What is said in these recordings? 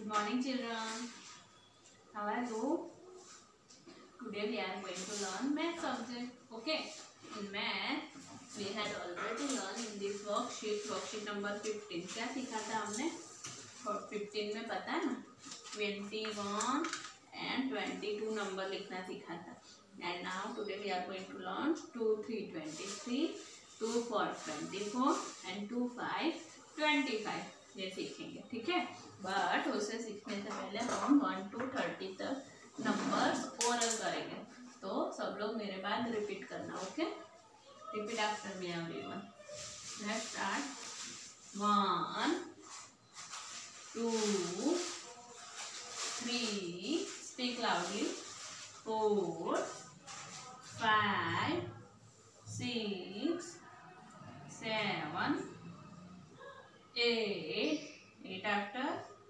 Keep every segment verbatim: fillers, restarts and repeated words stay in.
morning, children. How are you? Today we are going to learn math subject. Okay. In math we had already learned in this worksheet, worksheet number fifteen. क्या सीखा था हमने? fifteen में पता है ना? twenty-one and twenty-two number लिखना सीखा था. And now today we are going to learn two, three, twenty-three, two, four, twenty-four and two, five, twenty-five. ये सीखेंगे, ठीक है. बट उसे सीखने से पहले हम वन टू थर्टी तक नंबर्स ओरल करेंगे. तो सब लोग मेरे बाद रिपीट करना. Okay, repeat after me everyone. Let's start. One, two, three, speak loudly, four, five, six, seven, eight, eight after,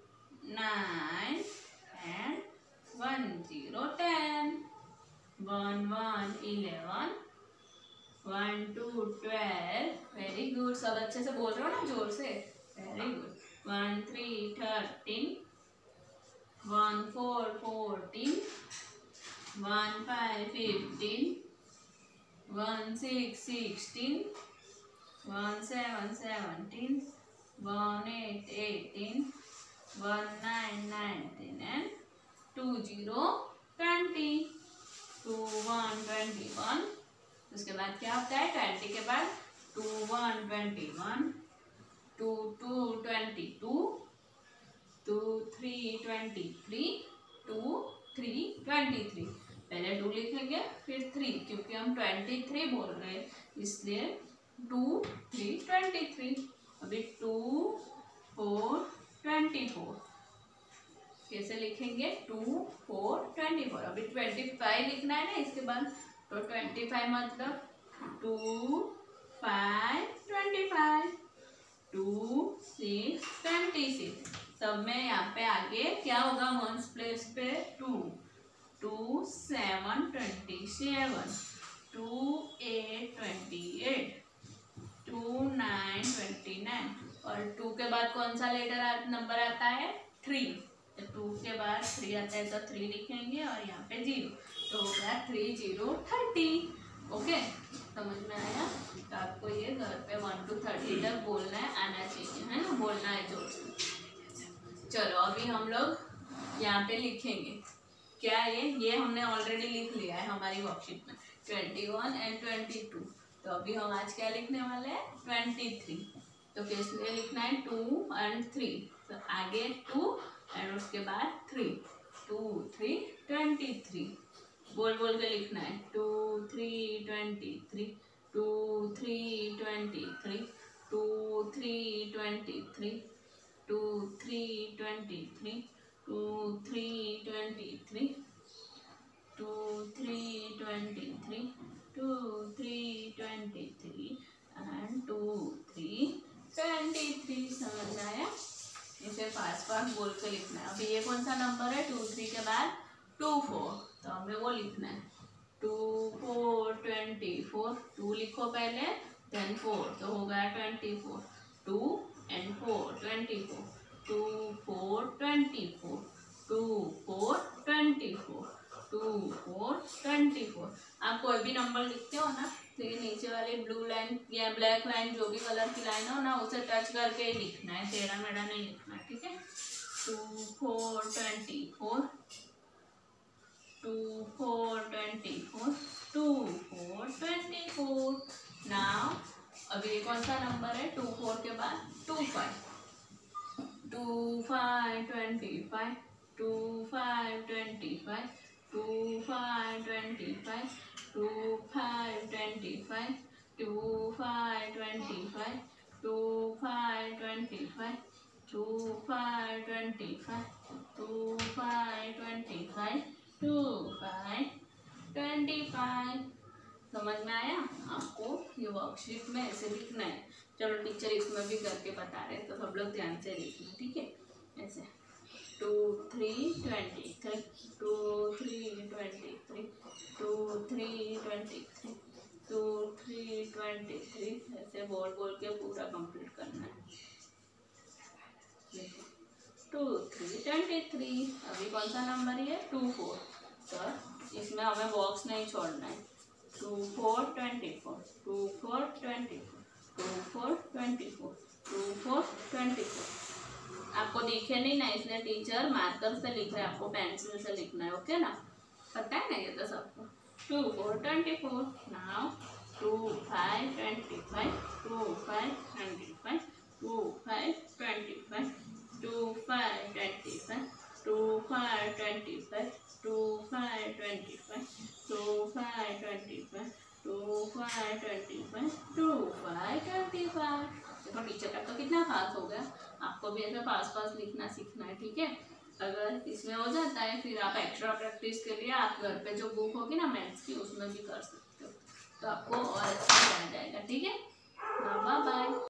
nine and one, zero, ten, one, one, eleven, one, two, twelve. Very good. सब अच्छे से बोल रहे हो ना, जोर से. Very good. one, three, thirteen, one, four, fourteen, one, five, fifteen, one, six, sixteen, one, seven, seventeen, one, eight, eighteen, one, nine, nineteen and two, zero, twenty. two, one, twenty-one. उसके बाद क्या होता है? twenty के बाद two, one, twenty-one, two, two, twenty-two, two, three, twenty-three, two, three, twenty-three. पहले two लिखेंगे फिर three, क्योंकि हम twenty-three बोल रहे हैं इसलिए two, three, twenty-three. अभी two, four, twenty-four. कैसे लिखेंगे? two, four, twenty-four. अभी twenty-five लिखना है ना इसके बाद, तो twenty-five मतलब two, five, twenty-five, two, six, twenty-six. सब में यहाँ पे आगे क्या होगा? वंस प्लेस पे two, two, seven, twenty-seven, two, eight, twenty-eight, two, nine, twenty nine. और टू के बाद कौन सा लेटर नंबर आता है? थ्री. तो टू के बाद थ्री आता है तो थ्री लिखेंगे और यहाँ पे जीरो, तो हो गया थ्री, जीरो, थर्टी. ओके, समझ में आया? तो आपको ये घर पे वन टू थर्टी तक बोलना है, आना चाहिए, है ना? बोलना है जोर से. चलो अभी हम लोग यहाँ पे लिखेंगे. क्या ये ये हमने ऑलरेडी लिख लिया है हमारी वर्कशीट में, twenty one and twenty two. तो अभी हम आज क्या लिखने वाले हैं? Twenty three. तो किस लिए लिखना है? Two and three. तो आगे टू एंड उसके बाद three. Two, three, twenty three. बोल बोल के लिखना है. Two, three, twenty three. Two, three, twenty three. Two, three, twenty three. Two, three, twenty three. Two, three, twenty three. Two, three, twenty three. two, three, twenty-three and two, three, twenty-three. समझ में आया? इसे fast fast बोल के लिखना है. अभी ये कौन सा नंबर है? two, three के बाद two, four, तो हमें वो लिखना है. two, four, twenty-four. two लिखो पहले, then four, तो हो गया twenty-four. two and four, twenty-four. two, four, twenty-four. two, four, twenty-four. two, four, twenty-four. आप कोई भी नंबर लिखते हो ना, तो ये नीचे वाली ब्लू लाइन या ब्लैक लाइन जो भी कलर की लाइन हो ना, उसे टच करके ही लिखना है, टेढ़ा मेढ़ा नहीं लिखना, ठीक है? two, four, twenty-four. two, four, twenty-four. two, four, twenty-four. Now अभी ये कौन सा नंबर है? two, four के बाद two, five. two, five, twenty-five. two, five, twenty-five. two, five, twenty-five. two, five, twenty-five. two, five, twenty-five. two, five, twenty-five. two, five, twenty-five. two, five, twenty-five. two, five, twenty-five. समझ में आया? आपको ये worksheet में ऐसे लिखना है. चलो टीचर इसमें भी करके बता रहे, तो सब लोग ध्यान से लिखना, ठीक है? ऐसे two, three, twenty-three. two, three, twenty-three. two, three, twenty-three. two, three, twenty-three. ऐसे बोल बोल के पूरा कंप्लीट करना है. Two three twenty three. अभी कौन सा नंबर है? Two four. तो इसमें हमें बॉक्स नहीं छोड़ना है। Two four twenty four, two four twenty four, two four twenty four, two four twenty four. आपको दिखे नहीं ना, इसलिए टीचर मार्कर से लिख रहे हैं, आपको पेंसिल से लिखना है। ओके ना, पता है ना ये तो सबको। Two four twenty four. Now two five twenty five, two five twenty five, two five twenty five, two five twenty five, two five twenty five, two five twenty five, two five twenty five, two five twenty five, two five twenty five. देखो teacher का तो कितना पास हो गया। आपको भी ऐसे पास पास लिखना सीखना है, ठीक है। अगर इसमें हो जाता है फिर आप एक्स्ट्रा प्रैक्टिस के लिए आप घर पे जो बुक होगी ना मैथ्स की उसमें भी कर सकते हो, तो आपको और अच्छा आ जाएगा, ठीक है। Bye bye.